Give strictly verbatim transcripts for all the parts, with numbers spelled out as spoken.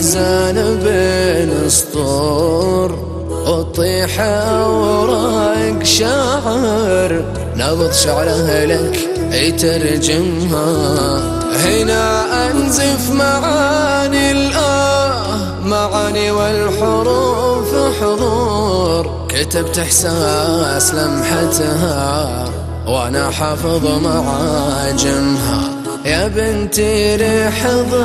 أحزان بين سطور، وطيح أوراق شعر نبض شعره لك يترجمها. هنا أنزف معاني الآه، معاني والحروف حضور، كتبت إحساس لمحتها وأنا حافظ معاجمها. يا بنتي ريح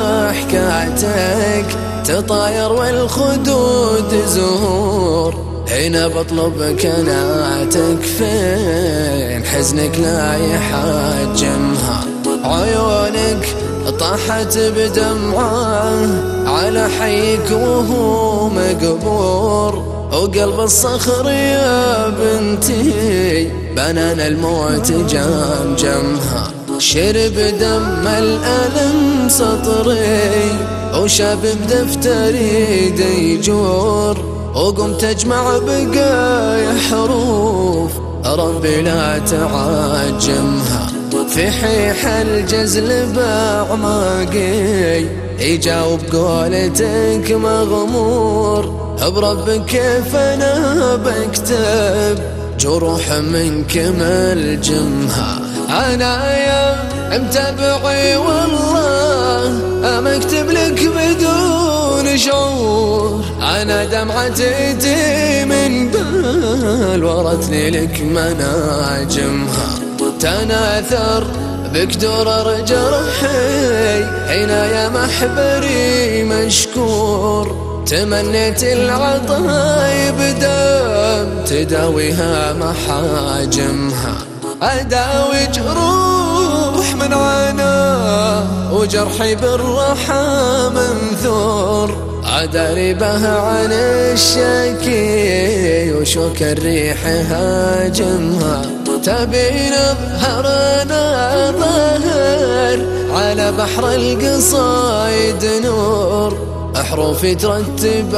ضحكاتك تطاير والخدود زهور، هنا بطلب كناتك فين حزنك لا يحجمها. عيونك طاحت بدمعه على حيك وهو مقبور، وقلب الصخر يا بنتي بنان الموت جمجمها. شرب دم الألم سطري وشاب بدفتري ديجور، وقمت أجمع بقايا حروف ربي لا تعجمها. في حيح الجزل بأعماقي يجاوب قولتك مغمور، برب كيف أنا بكتب جروح منك ملجمها. أنا يا متبعي والله أما أكتب لك بدون شعور، أنا دمعتي من بال ورثني لك مناجمها. تناثر بك درر جرحي هنا يا محبري مشكور، تمنيت العطايب دم تداويها محاجمها. أداوي جروح من عنا وجرحي بالرحى منثور، أداري بها عن الشكي وشوك الريح هاجمها. تبين ظهرنا ظهر على بحر القصايد نور، أحرفي ترتب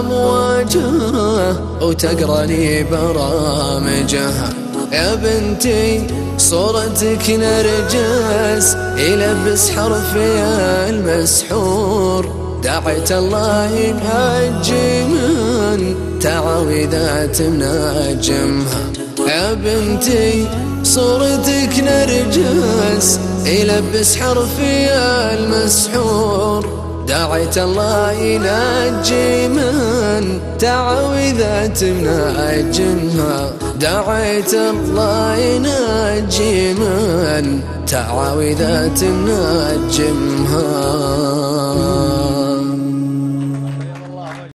أمواجها وتقرأني برامجها. يا بنتي صورتك نرجس يلبس حرفي المسحور، دعيت الله ينجي من تعاوذات مناجمها. يا بنتي صورتك نرجس يلبس حرفي المسحور، دعيت الله ينجي من تعاوذات مناجمها. دعيت الله ينجي من تعاوذات مناجمها.